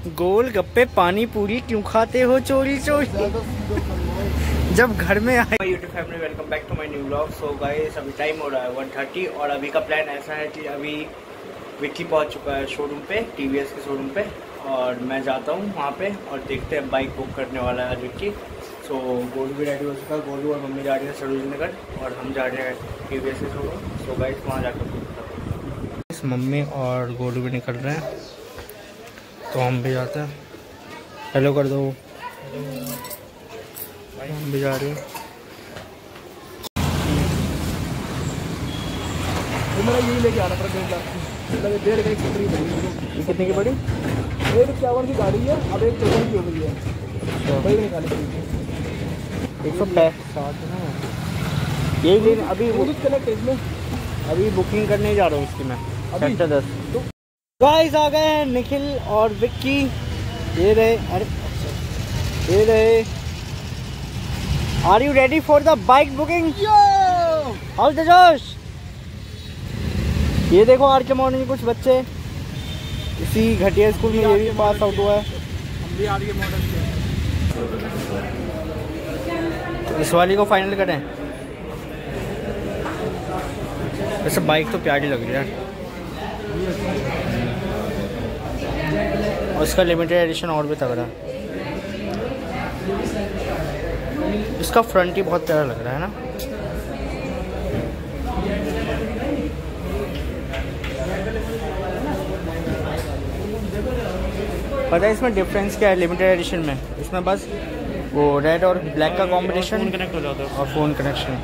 गोल गप्पे पानी पूरी क्यों खाते हो चोरी चोरी जब घर में आए। YouTube family welcome back to my new vlog. So guys अभी टाइम हो रहा है 1:30 और अभी का प्लान ऐसा है कि अभी विक्की पहुंच चुका है शोरूम पे, टीवीएस के शोरूम पे, और मैं जाता हूं वहां पे और देखते हैं बाइक बुक करने वाला है विक्की। सो गोलू भी रेडी हो चुका है, गोलू और मम्मी जा रही है सरोजनी नगर और हम जा रहे हैं टीवीएस के शोरूम। सो गाइस वहाँ जाकर बुक करते हैं। मम्मी और गोलू भी निकल रहे हैं तो हम भी जाते हैं। हेलो कर दो, हम भी जा रहे हैं। मेरा यही लेके आना पड़ा 1.5 लाख की स्कूटरी पड़ी। कितने की पड़ी? 151 की गाड़ी है, अब 154 की हो गई है। वही निकाली पड़ी 165 है यही लेने। अभी कनेक्ट है इसमें, अभी बुकिंग करने जा रहा हूँ उसकी मैं। सेक्टर 10 गाइस आ गए हैं निखिल और विक्की। ये रहे, अरे ये रहे। Are you ready for the bike booking? How the जोश। ये देखो आर के मॉर्निंग कुछ बच्चे इसी घटिया स्कूल में ये भी पास आउट हुआ है। हम भी आ रही है मॉडल तो इस वाली को फाइनल करें। वैसे बाइक तो प्यारी लग रही है और इसका लिमिटेड एडिशन और भी तगड़ा है। इसका फ्रंट ही बहुत प्यारा लग रहा है ना। पता है इसमें डिफरेंस क्या है लिमिटेड एडिशन में? इसमें बस वो रेड और ब्लैक का कॉम्बिनेशन कनेक्ट हो जाता है और फ़ोन कनेक्शन।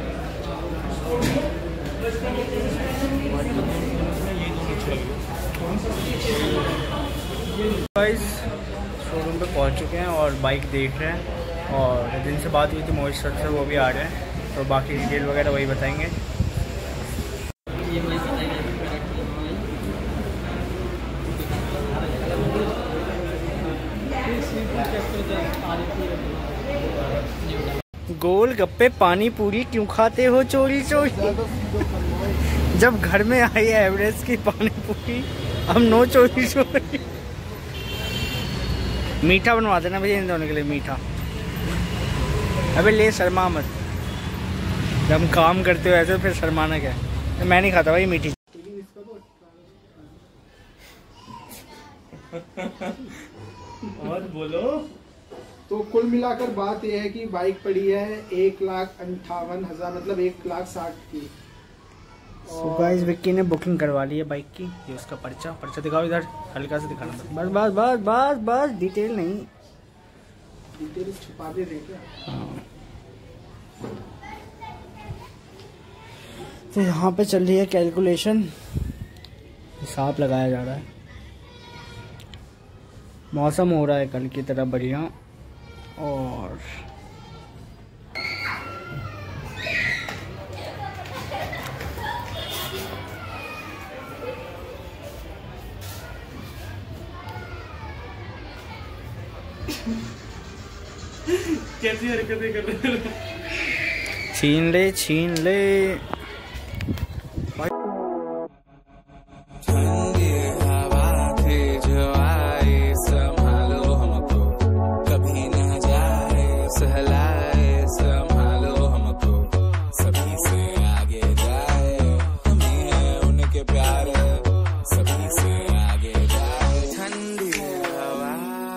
गाइस शोरूम पे पहुंच चुके हैं और बाइक देख रहे हैं और जिनसे बात हुई थी मोहित सर से वो भी आ रहे हैं तो बाकी डिटेल वगैरह वही बताएंगे। गोल गप्पे पानी पूरी क्यों खाते हो चोरी चोरी जब घर में आई है एवरेस्ट की पानी पूरी, हम नो चोरी चोरी। मीठा बनवा देना भैया इन दोनों के लिए मीठा। अबे ले शर्मा मत, जब हम काम करते हो ऐसे फिर शर्माना क्या है? मैं नहीं खाता भाई मीठी। और बोलो। तो कुल मिलाकर बात यह है कि बाइक पड़ी है 1,58,000 मतलब 1,60,000 की। So guys विक्की ने बुकिंग करवा ली है बाइक की। ये उसका पर्चा दिखाओ इधर, हल्का से दिखाना। बस बस बस बस बस डिटेल नहीं, डिटेल छुपा दे रहे क्या? हाँ। तो यहाँ पे चल रही है कैलकुलेशन, हिसाब लगाया जा रहा है। मौसम हो रहा है कल की तरह बढ़िया और कैसी हरकतें कर रहे हो? छीन ले ठंडी हवा थी जो आई, संभालो हमको कभी न जाए, सहलाए संभालो हमको सभी से आगे जाए, हम ही हैं उनके प्यारे सभी से आगे जाए, ठंडी हवा।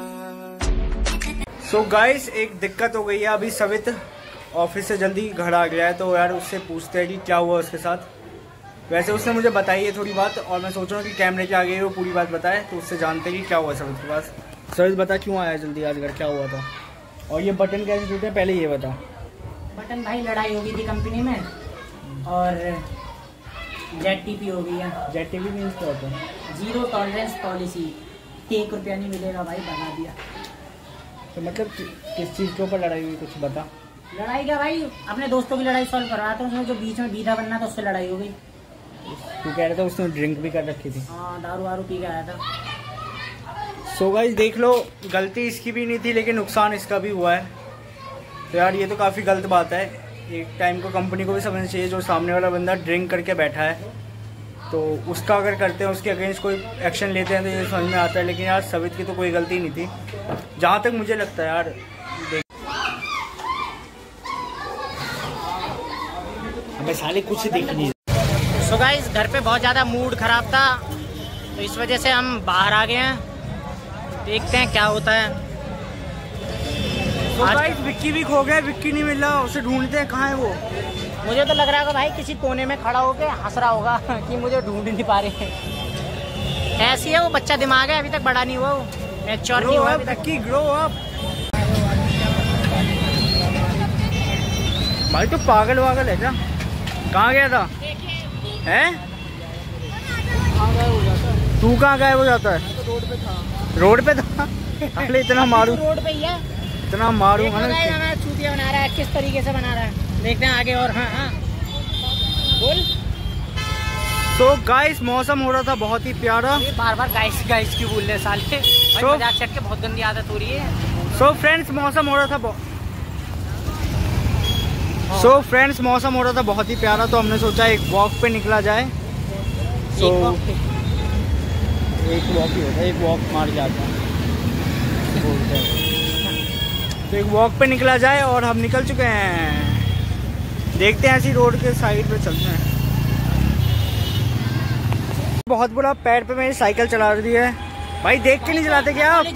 सो गाइस एक दिक्कत हो गई है। अभी सवित ऑफिस से जल्दी घर आ गया है तो यार उससे पूछते हैं कि क्या हुआ उसके साथ। वैसे उसने मुझे बताई है थोड़ी बात और मैं सोच रहा हूँ कि कैमरे के आगे वो पूरी बात बताए तो उससे जानते हैं कि क्या हुआ सवित के पास। सवित बता क्यों आया जल्दी आज घर, क्या हुआ था? और ये बटन कैसे टूटे पहले ये बता। बटन भाई लड़ाई हो गई थी कंपनी में और ZTP हो गई है। ZTP मीन्स क्या होता है? Zero tolerance policy. 1 रुपया नहीं मिलेगा भाई, बना दिया। तो मतलब किस चीज़ के ऊपर लड़ाई हुई कुछ बता। लड़ाई क्या भाई, अपने दोस्तों की लड़ाई सॉल्व कर रहा था, उसमें जो बीच में बीधा बनना था उससे लड़ाई हो गई। तू कह रहा था उसने ड्रिंक भी कर रखी थी। हाँ दारू वारू पी के आया था। सो गाइस देख लो गलती इसकी भी नहीं थी लेकिन नुकसान इसका भी हुआ है। तो यार ये तो काफ़ी गलत बात है। एक टाइम को कंपनी को भी समझना चाहिए जो सामने वाला बंदा ड्रिंक करके बैठा है तो उसका अगर करते हैं, उसके अगेंस्ट कोई एक्शन लेते हैं तो ये समझ में आता है। लेकिन यार सवित की तो कोई गलती नहीं थी जहाँ तक मुझे लगता है यार। हमें साले कुछ दिख नहीं। सो गाइस घर पे बहुत ज़्यादा मूड खराब था तो इस वजह से हम बाहर आ गए हैं, देखते हैं क्या होता है। तो गाइस विक्की भी खो गया, विक्की नहीं मिल रहा, उसे ढूंढते हैं कहाँ है वो। मुझे तो लग रहा होगा भाई किसी कोने में खड़ा होकर हंस रहा होगा कि मुझे ढूंढ नहीं पा रहे। ऐसी है वो, बच्चा दिमाग है, अभी तक बड़ा नहीं हुआ, वो मैच्योर नहीं हुआ विक्की, ग्रो अप। भाई तो पागल वागल है क्या? कहाँ गया था? हैं? तू कहाँ गायब हो जाता है? तो रोड पे था। रोड पे था? अरे इतना मारू, रोड पे ही है, इतना मारू है ना। हमारा चूतिया बना रहा है, किस तरीके से बना रहा है, देखते हैं आगे। और हाँ बोल। तो गाइस मौसम हो रहा था बहुत ही प्यारा। बार बार गाइस गाइस क्यों बोल रहे साले? So- मजाक चट के बहुत गंदी आदत हो रही है। सो फ्रेंड्स मौसम हो रहा था बहुत ही प्यारा, तो हमने सोचा एक वॉक पे निकला जाए। So, एक वॉक ही होता है, एक वॉक मार जाता है बोलते हैं। तो एक वॉक पे निकला जाए और हम निकल चुके हैं। देखते हैं ऐसी रोड के साइड पे चलते हैं। बहुत बुरा पैर पे मेरी साइकिल चला दी है भाई, देख के नहीं चलाते क्या आप?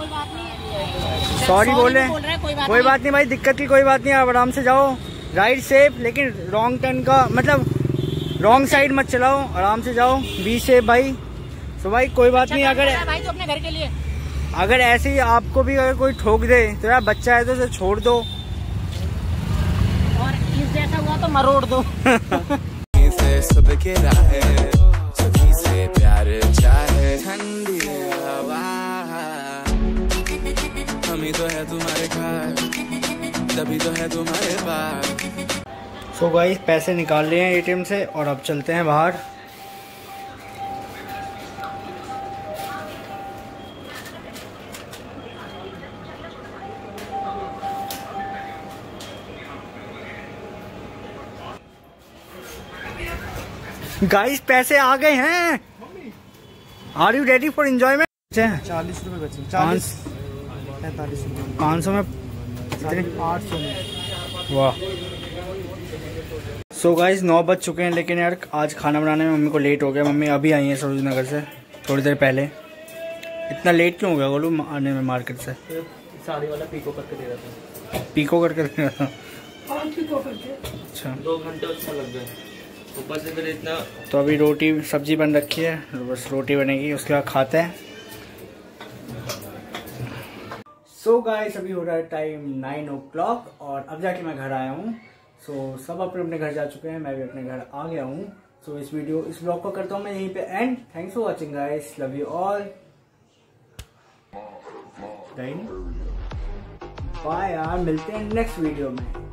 सॉरी बोले, कोई बात नहीं भाई, दिक्कत की कोई बात नहीं, आप आराम से जाओ, राइट सेफ, लेकिन रॉन्ग टर्न का मतलब रॉन्ग साइड मत चलाओ, आराम से जाओ, बी सेफ भाई। तो भाई कोई बात नहीं, अगर भाई तो अपने घर के लिए, अगर ऐसे ही आपको भी अगर कोई ठोक दे तो यार बच्चा है तो उसे छोड़ दो, और इस जैसा हुआ तो मरोड़ दो। से सबके राहे, सभी से प्यार चाहे, ठंडी हवा हम ही तो है तुम्हारे घर, तभी तो है तुम्हारे पास। सो गाइस पैसे निकाल लिए हैं एटीएम से और अब चलते हैं बाहर। गाइस पैसे आ गए हैं। Are you ready for enjoyment? 40 रुपए बचे, 45 रुपए, 500 में 800 में। वाह। सो गाइस 9 बज चुके हैं, लेकिन यार आज खाना बनाने में मम्मी को लेट हो गया। मम्मी अभी आई है सरोज नगर से थोड़ी देर पहले। इतना लेट क्यों हो गया गोलू आने में मार्केट से? साड़ी वाला पीको करके दे रहा था। पीको करके दे रहा था? अच्छा 2 घंटे उसमें लग गए, ऊपर से फिर इतना। तो अभी रोटी सब्जी बन रखी है, बस रोटी बनेगी, उसके बाद खाते हैं। सो गाइस अभी हो रहा है टाइम 9 o'clock और अब जाके मैं घर आया हूँ। सो सब अपने घर जा चुके हैं, मैं भी अपने घर आ गया हूँ। सो इस ब्लॉग को करता हूँ मैं यहीं पे end. Thanks for watching guys, love you all, bye यार, मिलते हैं नेक्स्ट वीडियो में।